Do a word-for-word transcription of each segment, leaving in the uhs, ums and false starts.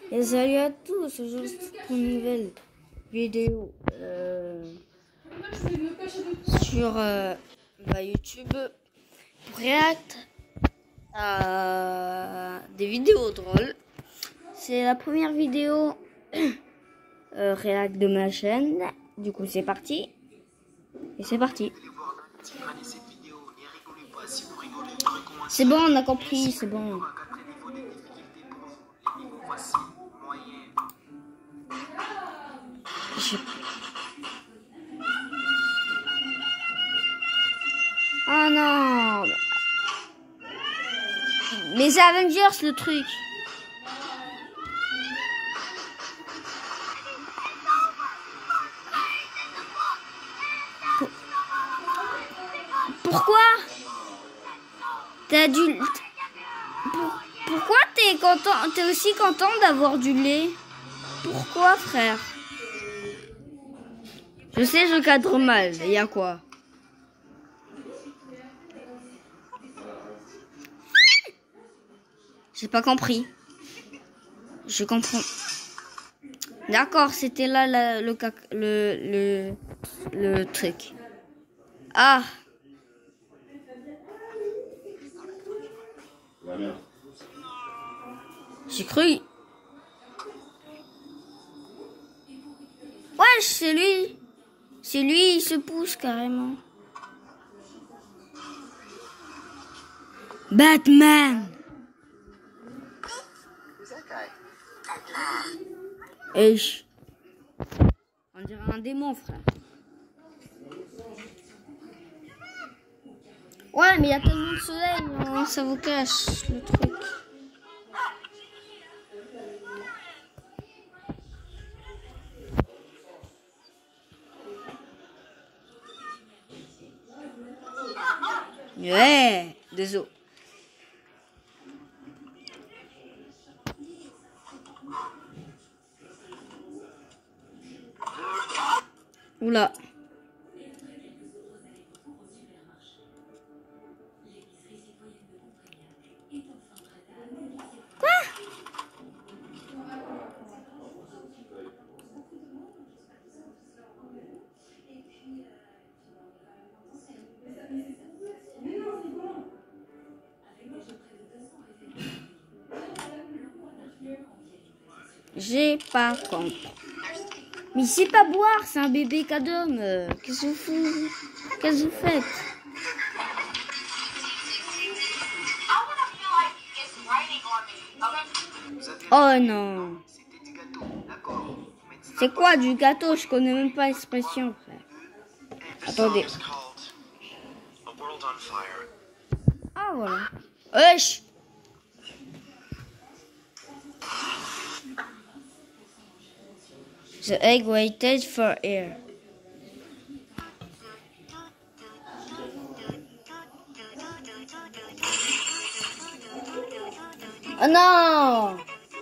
Et salut à tous, aujourd'hui c'est une nouvelle vidéo euh, sur euh, ma YouTube pour react à des vidéos drôles. C'est la première vidéo euh, react de ma chaîne, du coup c'est parti. Et c'est parti. C'est bon, on a compris, c'est bon. Je... Oh non. Mais c'est Avengers le truc. Pourquoi t'as du... Pourquoi t'es content, t'es aussi content d'avoir du lait? Pourquoi, frère? Je sais, je cadre mal. Il y a quoi? J'ai pas compris. Je comprends. D'accord, c'était là la, le, le, le, le truc. Ah. J'ai cru. Ouais, c'est lui. C'est lui, il se pousse carrément. Batman. Et on dirait un démon, frère. Ouais, mais il y a tellement de soleil, hein, ça vous cache le truc. Ouais, désolé. Oula. Quoi? J'ai pas compris. Mais il sait pas boire, c'est un bébé cadom. Euh, Qu'est-ce que vous faites? Qu'est-ce que vous faites? Oh non. C'est quoi du gâteau? Je connais même pas l'expression, frère. Attendez. Ah voilà. Wesh. The egg waited for air. Oh non!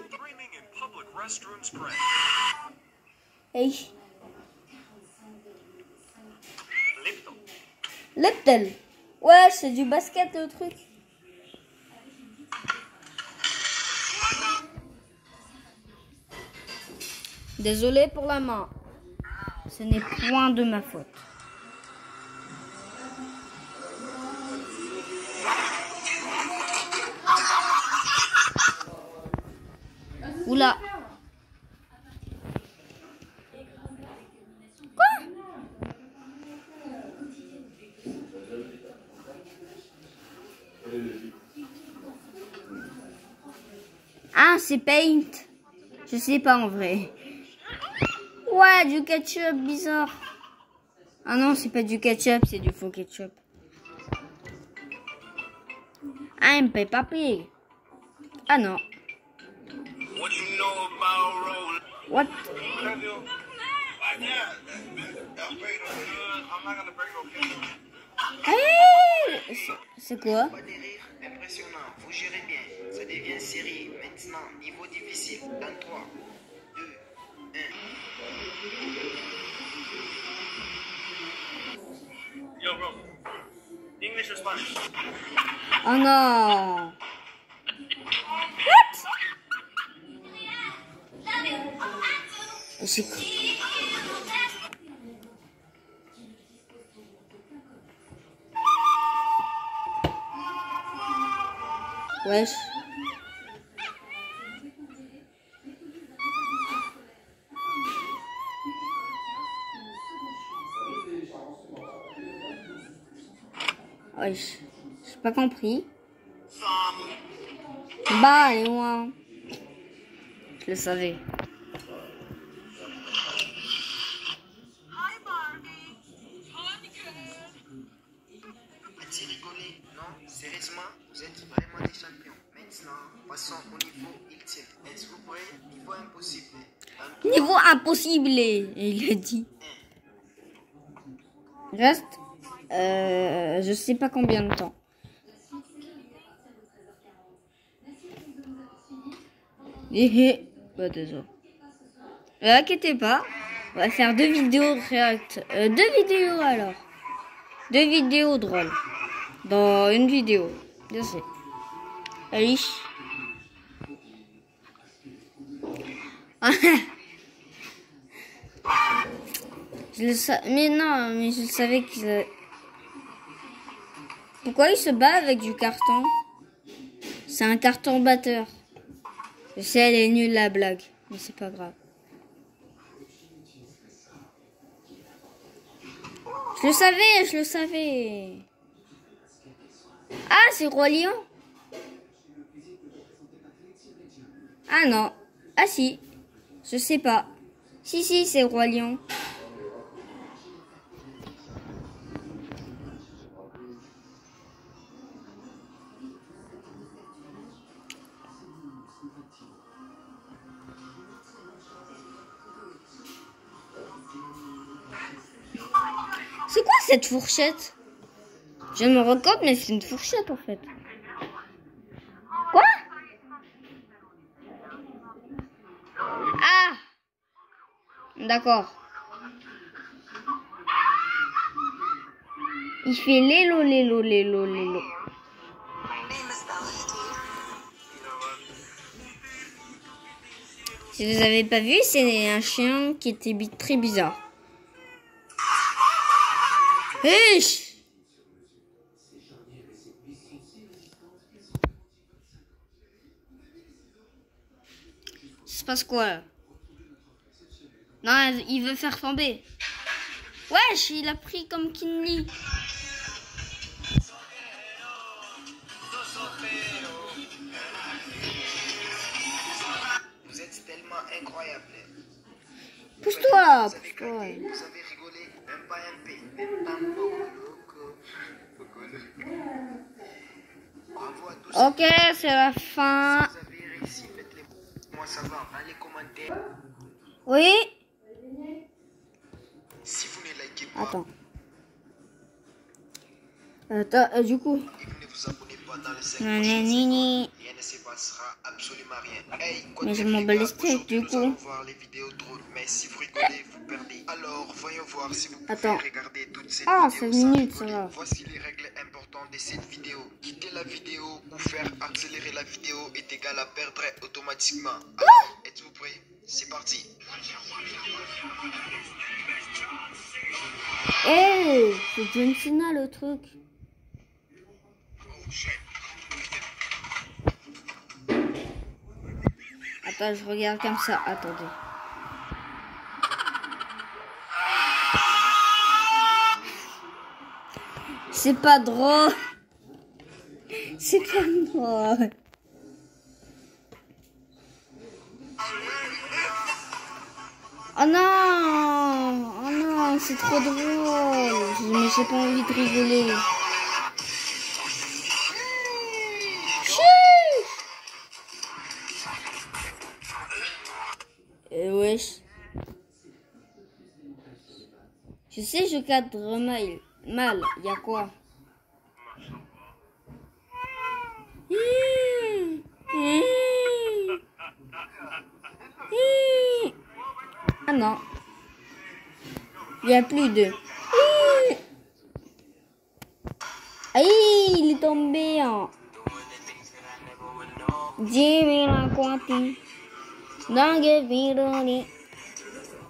Hey. Leptel. Ouais, c'est du basket le truc. Désolé pour la main. Ce n'est point de ma faute. Oula. Quoi? Ah, c'est Paint. Je sais pas en vrai. Ouais, du ketchup bizarre. Ah non, c'est pas du ketchup, c'est du faux ketchup. I'm Peppa Pig. Ah non. What? Hey, c'est quoi? Impressionnant, vous gérez bien. Ça devient série. Maintenant, niveau difficile. Dans trois, deux, un. Yo, bro. English or Spanish? Oh non. What? J'ai... Wesh. Wesh. J'ai pas compris. Bah, allez, moi. Je le savais. As-tu rigolé? Non, sérieusement, vous êtes vraiment des champions. Maintenant, passons au niveau ultime. Est-ce que vous prêts? Niveau impossible. Un Niveau impossible, il a dit. Reste, euh, je sais pas combien de temps. Hé bah désolé. Ne vous inquiétez pas, on va faire deux vidéos réact. Euh, deux vidéos alors. Deux vidéos drôles. Dans une vidéo. Je sais. Allez. Je le sa... Mais non, mais je le savais qu'il... Pourquoi il se bat avec du carton? C'est un carton batteur. Je sais, elle est nulle la blague, mais c'est pas grave. Je le savais, je le savais. Ah, c'est Roi Lion. Ah non. Ah si. Je sais pas. Si, si, c'est Roi Lion. C'est quoi cette fourchette? Je me rends compte, mais c'est une fourchette en fait. Quoi? Ah! D'accord. Il fait lélo, lélo, lélo, lélo. Si vous avez pas vu, c'est un chien qui était très bizarre. Wesh! Il se passe quoi là? Non, il veut faire tomber. Wesh, il a pris comme Kinley. Vous êtes tellement incroyable. Pousse-toi, Vous avez pousse-toi. craqué, vous avez rigolé, même pas un peu, même pas un peu. Bravo à tous. Ok, c'est la fin. Si vous avez réussi, faites-le moi savoir dans les commentaires. Oui. Si vous ne likez pas Attends. Attends, euh, du coup. et que vous ne vous abonnez pas dans les cinq Nananini. prochaines secondes, rien ne se passera, absolument rien. Hey, Mais je côté m'en les bats les gars, steaks, aujourd'hui, du nous coup. allons voir les vidéos drôles, mais si vous rigolez, vous perdez. Alors, voyons voir si vous pouvez Attends. regarder toute cette Ah, vidéo cinq sans minutes, ça rigoler. va. Voici les règles importantes de cette vidéo. Quitter la vidéo ou faire accélérer la vidéo est égal à perdre automatiquement. Alors, êtes-vous prêts? C'est parti. Eh, hey, c'est John Cena le truc. Attends, je regarde comme ça. Attendez. C'est pas drôle. C'est pas drôle. Oh non! Oh non, c'est trop drôle. Mais j'ai pas envie de rigoler. Chut! Euh, wesh. Je sais, je cadre mal. Mal, y a quoi? Mmh. Mmh. Mmh. Ah non. Il n'y a plus de... Mmh. Aïe, il est tombé en... Jimmy la quanti. Dangue vironi.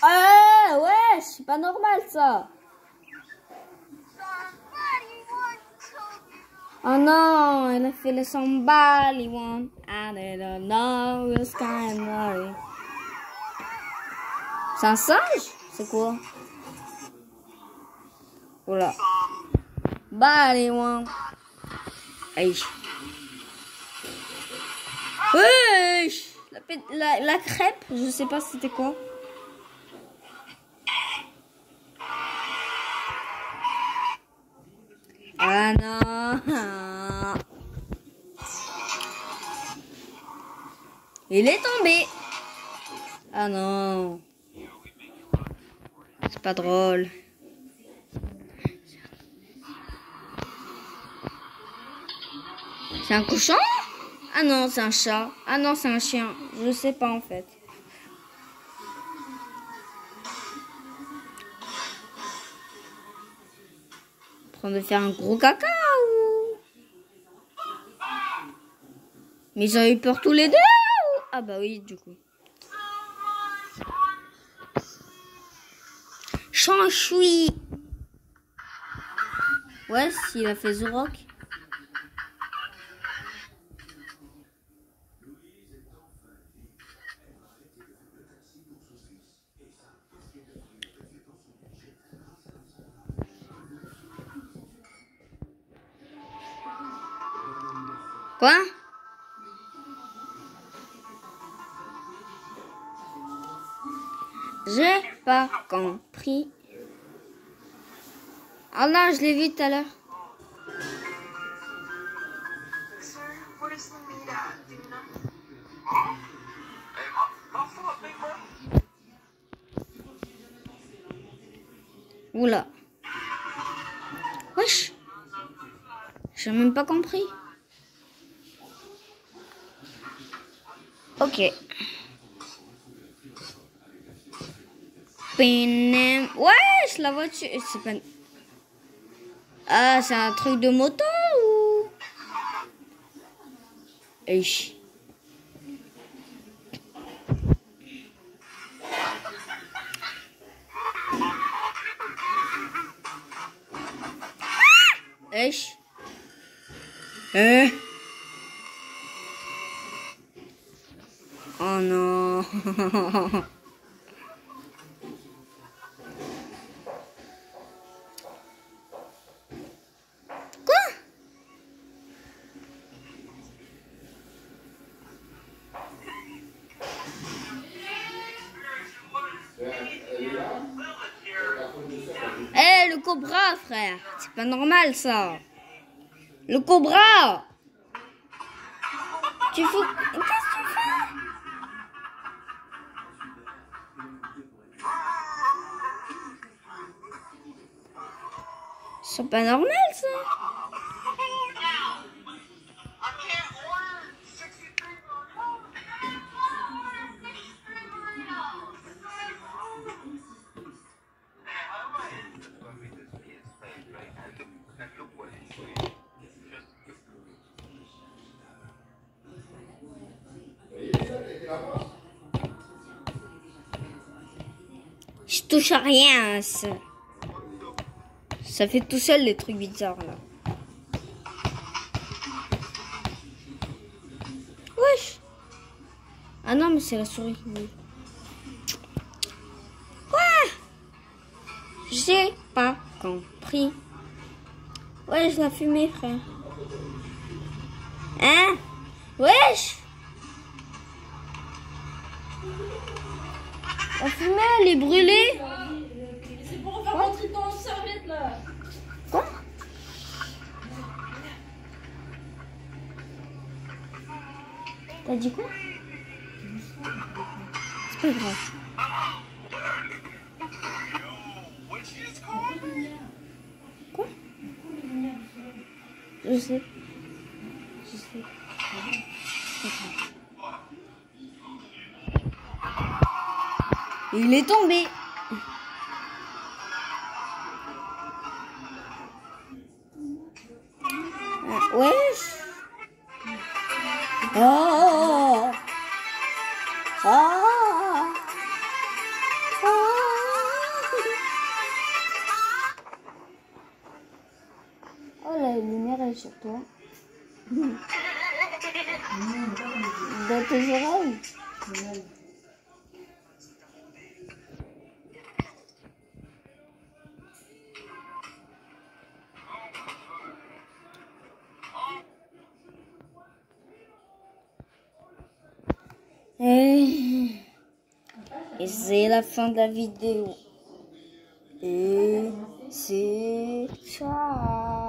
Ah ouais, c'est pas normal ça. Oh non, elle a fait le somebody one. I don't know what's kind of. C'est un singe? C'est quoi? Oula. Body one. Aïe. Wesh. La, la, la crêpe, je sais pas c'était quoi. Ah non. Il est tombé. Ah non. C'est pas drôle. C'est un cochon? Ah non, c'est un chat. Ah non, c'est un chien. Je sais pas en fait. En train de faire un gros caca ou... Mais ils ont eu peur tous les deux ou... Ah bah oui, du coup. Chanchoui. Ouais, s'il a fait The Rock. Quoi? J'ai pas compris. Ah non, je l'ai vu tout à l'heure. Oula. Wesh. J'ai même pas compris. Ok. Wesh, la voiture. C'est pas... Ah, c'est un truc de moto ou... Eich. Eich. Eh. Oh non. Quoi? Eh, le cobra, frère. C'est pas normal, ça. Le cobra. Tu fous... Qu'est-ce que tu fais? C'est pas normal, ça. Je touche à rien. Ça, ça fait tout seul les trucs bizarres là. Wesh. Ah non, mais c'est la souris qui bouge. Quoi? J'ai pas compris. Ouais, je l'ai fumé, frère. Hein? Wesh. La fumée, elle est brûlée. C'est pour faire rentrer dans le serviette là. Quoi? T'as dit quoi? C'est pas grave. Quoi? Je sais. Je sais. C'est grave. Il est tombé. Ah, wesh. Oh. Oh. Oh. caméra est sur toi. Dans tes oreilles. Et, et c'est la fin de la vidéo. Et c'est ciao.